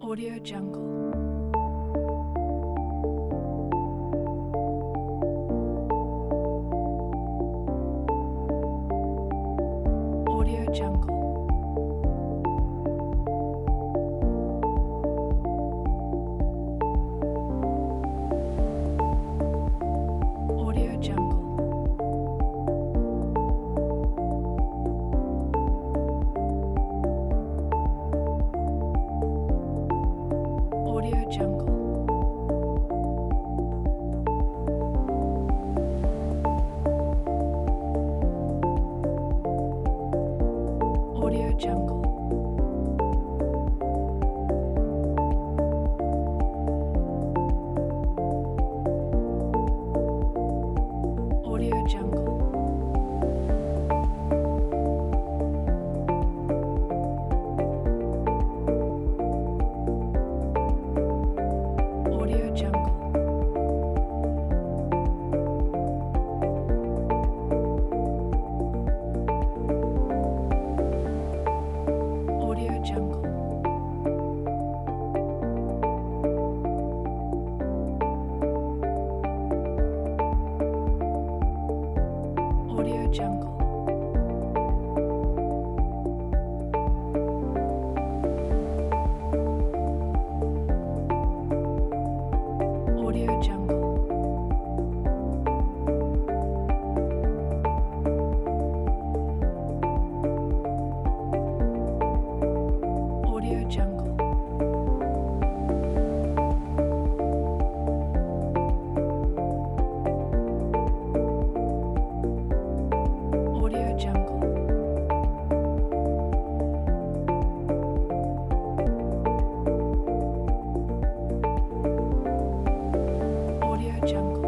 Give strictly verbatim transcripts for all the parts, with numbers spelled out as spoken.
Audio Jungle. Audio Jungle. Audio Jungle. Audio Jungle. Audio Jungle. Audio Jungle. Audio Jungle. Audio Jungle. Audio Jungle. Audio Jungle. Audio Jungle. Audio Jungle. Audio Jungle.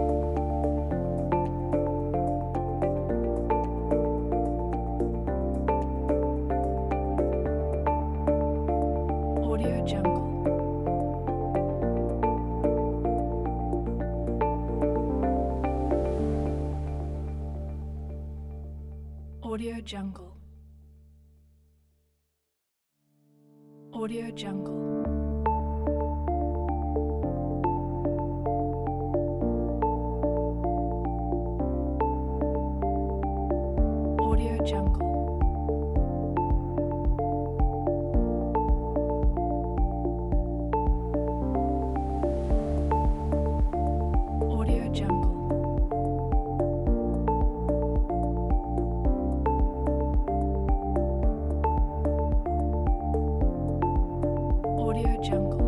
Audio Jungle. Audio Jungle. Audio Jungle. Audio Jungle. Audio Jungle. Audio Jungle.